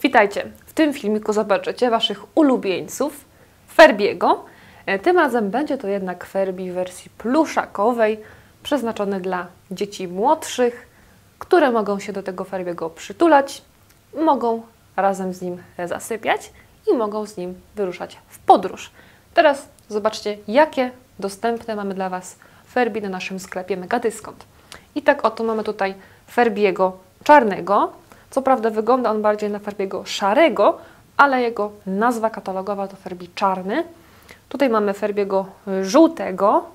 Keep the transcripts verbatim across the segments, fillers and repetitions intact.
Witajcie! W tym filmiku zobaczycie Waszych ulubieńców Ferbiego. Tym razem będzie to jednak Ferbi w wersji pluszakowej, przeznaczony dla dzieci młodszych, które mogą się do tego Ferbiego przytulać, mogą razem z nim zasypiać i mogą z nim wyruszać w podróż. Teraz zobaczcie, jakie dostępne mamy dla Was Ferbi na naszym sklepie Megadyskont. I tak oto mamy tutaj Ferbiego czarnego. Co prawda wygląda on bardziej na Ferbiego szarego, ale jego nazwa katalogowa to Ferbi czarny. Tutaj mamy Ferbiego żółtego.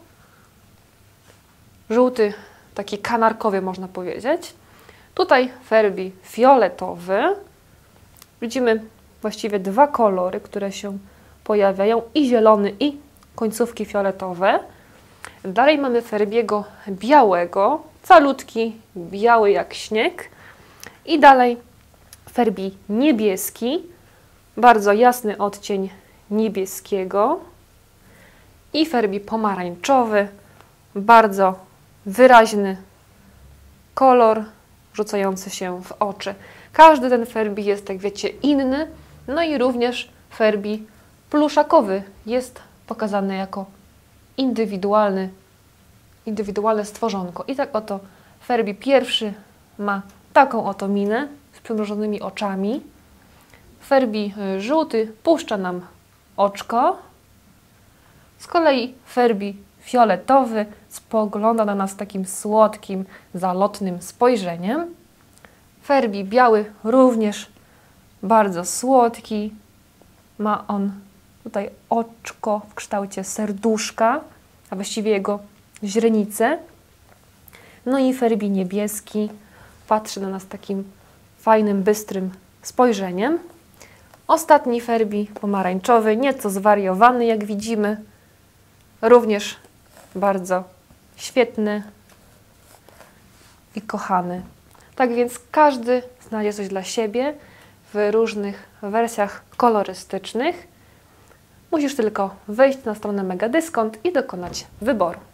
Żółty, taki kanarkowy można powiedzieć. Tutaj Ferbi fioletowy. Widzimy właściwie dwa kolory, które się pojawiają. I zielony, i końcówki fioletowe. Dalej mamy Ferbiego białego. Calutki, biały jak śnieg. I dalej Ferbi niebieski, bardzo jasny odcień niebieskiego. I Ferbi pomarańczowy, bardzo wyraźny kolor rzucający się w oczy. Każdy ten Ferbi jest, jak wiecie, inny. No i również Ferbi pluszakowy jest pokazany jako indywidualny, indywidualne stworzonko. I tak oto Ferbi pierwszy ma taką oto minę z przymrużonymi oczami. Ferbi żółty puszcza nam oczko. Z kolei Ferbi fioletowy spogląda na nas takim słodkim, zalotnym spojrzeniem. Ferbi biały również bardzo słodki. Ma on tutaj oczko w kształcie serduszka, a właściwie jego źrenice. No i Ferbi niebieski patrzy na nas takim fajnym, bystrym spojrzeniem. Ostatni Ferbi pomarańczowy, nieco zwariowany, jak widzimy. Również bardzo świetny i kochany. Tak więc każdy znajdzie coś dla siebie w różnych wersjach kolorystycznych. Musisz tylko wejść na stronę Megadyskont i dokonać wyboru.